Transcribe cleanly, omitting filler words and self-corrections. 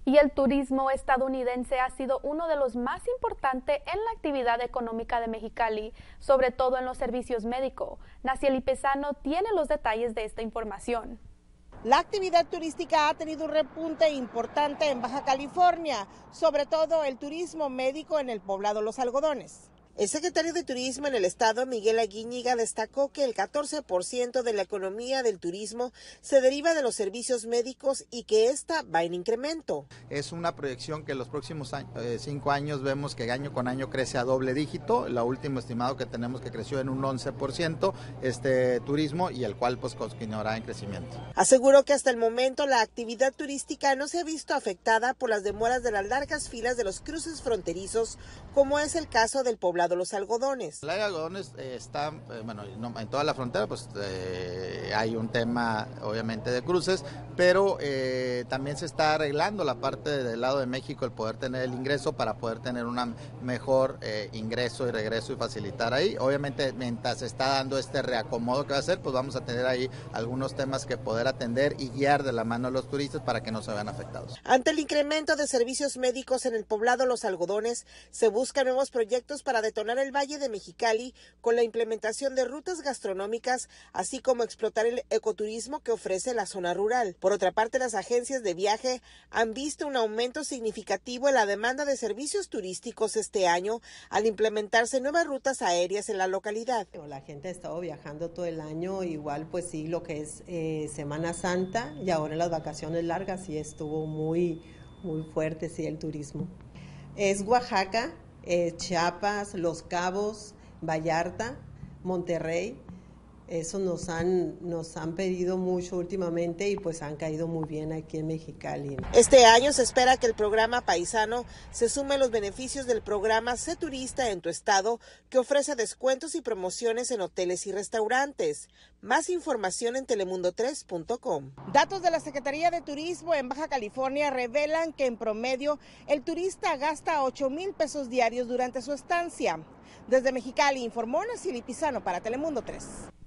Y el turismo estadounidense ha sido uno de los más importantes en la actividad económica de Mexicali, sobre todo en los servicios médicos. Nacieli Pesano tiene los detalles de esta información. La actividad turística ha tenido un repunte importante en Baja California, sobre todo el turismo médico en el poblado Los Algodones. El secretario de Turismo en el estado, Miguel Aguíñiga, destacó que el 14% de la economía del turismo se deriva de los servicios médicos y que esta va en incremento. Es una proyección que los próximos 5 años vemos que año con año crece a doble dígito. Lo último estimado que tenemos que creció en un 11% este turismo y el cual pues continuará en crecimiento. Aseguró que hasta el momento la actividad turística no se ha visto afectada por las demoras de las largas filas de los cruces fronterizos, como es el caso del poblado Los Algodones. El área de Algodones está, en toda la frontera pues hay un tema obviamente de cruces, pero también se está arreglando la parte del lado de México, el poder tener el ingreso para poder tener una mejor ingreso y regreso y facilitar ahí. Obviamente mientras se está dando este reacomodo que va a hacer, pues vamos a tener ahí algunos temas que poder atender y guiar de la mano a los turistas para que no se vean afectados. Ante el incremento de servicios médicos en el poblado Los Algodones, se buscan nuevos proyectos para detonar el Valle de Mexicali con la implementación de rutas gastronómicas, así como explotar el ecoturismo que ofrece la zona rural. Por otra parte, las agencias de viaje han visto un aumento significativo en la demanda de servicios turísticos este año al implementarse nuevas rutas aéreas en la localidad. La gente ha estado viajando todo el año, igual pues sí, lo que es Semana Santa y ahora en las vacaciones largas sí estuvo muy fuerte sí el turismo. Es Oaxaca, Chiapas, Los Cabos, Vallarta, Monterrey. Eso nos han pedido mucho últimamente y pues han caído muy bien aquí en Mexicali. Este año se espera que el programa paisano se sume a los beneficios del programa Sé Turista en tu estado, que ofrece descuentos y promociones en hoteles y restaurantes. Más información en telemundo3.com. Datos de la Secretaría de Turismo en Baja California revelan que en promedio el turista gasta 8,000 pesos diarios durante su estancia. Desde Mexicali informó Nacieli Pesano para Telemundo 3.